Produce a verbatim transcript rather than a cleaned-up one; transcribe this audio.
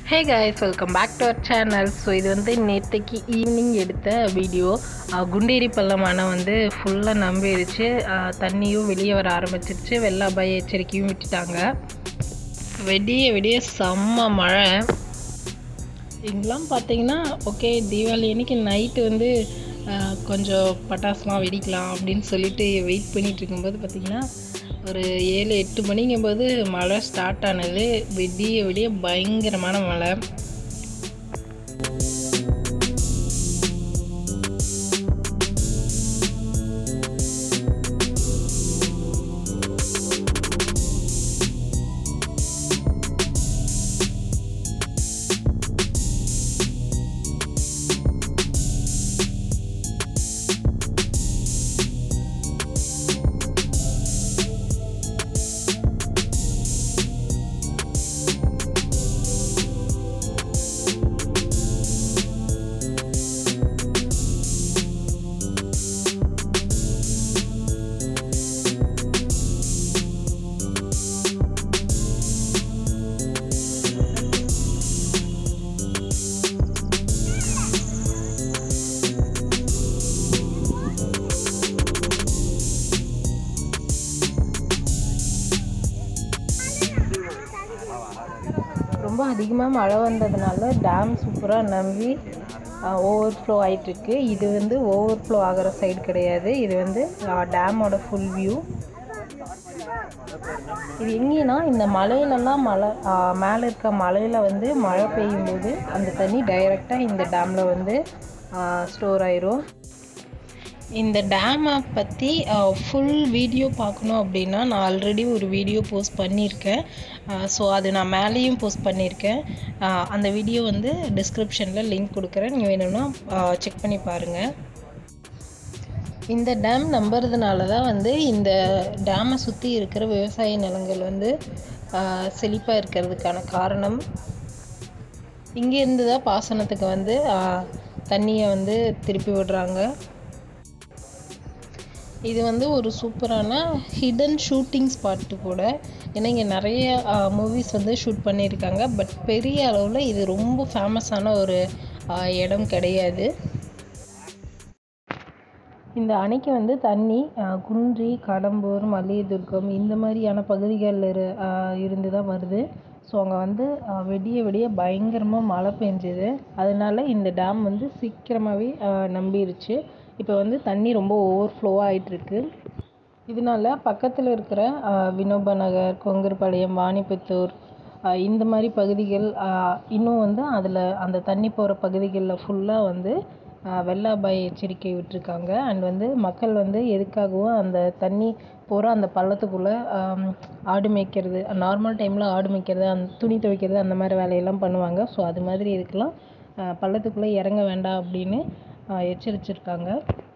Hey guys, welcome back to our channel. So இது வந்து நேற்றுக்கு ஈவினிங் எடுத்த வீடியோ. குண்டேரி பள்ளம் அணை வந்து ஃபுல்லாக நம்பிடுச்சு. தண்ணியும் வெளியே வர ஆரம்பிச்சிருச்சு. வெள்ள அபாய எச்சரிக்கையும் விட்டுட்டாங்க. வெடிய வெடிய செம்ம மழை. இங்கெல்லாம் பார்த்தீங்கன்னா ஓகே தீபாவளி அன்றைக்கி நைட்டு வந்து கொஞ்சம் பட்டாசுலாம் வெடிக்கலாம் அப்படின்னு சொல்லிட்டு வெயிட் பண்ணிகிட்டு இருக்கும்போது பார்த்திங்கன்னா ஒரு ஏழு எட்டு மணிங்கும்போது மழை ஸ்டார்ட் ஆனது. விடிய விடிய பயங்கரமான மழை. ரொம்ப அதிகமாக மழை வந்ததுனால டேம் சூப்பராக நம்பி ஓவர் ஃப்ளோ ஆகிட்டுருக்கு. இது வந்து ஓவர் ஃப்ளோ ஆகிற சைடு கிடையாது, இது வந்து டேமோட ஃபுல் வியூ. இது எங்கேன்னா இந்த மலையிலலாம் மழை மேலே இருக்க மலையில் வந்து மழை பெய்யும்போது அந்த தண்ணி டைரெக்டாக இந்த டேமில் வந்து ஸ்டோர் ஆயிரும். இந்த டேமை பற்றி ஃபுல் வீடியோ பார்க்கணும் அப்படின்னா நான் ஆல்ரெடி ஒரு வீடியோ போஸ்ட் பண்ணியிருக்கேன். ஸோ அது நான் மேலேயும் போஸ்ட் பண்ணியிருக்கேன். அந்த வீடியோ வந்து டிஸ்கிரிப்ஷனில் லிங்க் கொடுக்குறேன், நீங்கள் வேணும்னா செக் பண்ணி பாருங்கள். இந்த டேம் நம்புறதுனால தான் வந்து இந்த டேமை சுற்றி இருக்கிற விவசாய நிலங்கள் வந்து செழிப்பாக இருக்கிறதுக்கான காரணம். இங்கேருந்து தான் பாசனத்துக்கு வந்து தண்ணியை வந்து திருப்பி விடுறாங்க. இது வந்து ஒரு சூப்பரான ஹிடன் ஷூட்டிங் ஸ்பாட்டு கூட. ஏன்னா இங்கே நிறைய மூவிஸ் வந்து ஷூட் பண்ணியிருக்காங்க. பட் பெரிய அளவில் இது ரொம்ப ஃபேமஸான ஒரு இடம் கிடையாது. இந்த அணைக்கு வந்து தண்ணி குன்றி, கடம்பூர், மல்லிகைதுர்கம் இந்த மாதிரியான பகுதிகளில் இரு இருந்து தான் வருது. ஸோ அங்கே வந்து வெடிய வெடிய பயங்கரமாக மழை பெஞ்சுது. அதனால இந்த டேம் வந்து சீக்கிரமாகவே நம்பிருச்சு. இப்போ வந்து தண்ணி ரொம்ப ஓவர் ஃப்ளோவாக ஆகிட்டுருக்கு. இதனால பக்கத்தில் இருக்கிற வினோபா நகர், கொங்கர்பாளையம், வாணிப்புத்தூர் இந்த மாதிரி பகுதிகள் இன்னும் வந்து அதில் அந்த தண்ணி போகிற பகுதிகளில் ஃபுல்லாக வந்து வெள்ள அபாய எச்சரிக்கை விட்டுருக்காங்க. அண்ட் வந்து மக்கள் வந்து எதுக்காகவும் அந்த தண்ணி போகிற அந்த பள்ளத்துக்குள்ளே ஆடு மேய்க்கிறது, நார்மல் டைமில் ஆடு மேய்க்கிறது, அந்த துணி துவைக்கிறது அந்த மாதிரி வேலையெல்லாம் பண்ணுவாங்க. ஸோ அது மாதிரி இதுக்கெல்லாம் பள்ளத்துக்குள்ளே இறங்க வேண்டாம் அப்படின்னு எச்சரிச்சிருக்காங்க.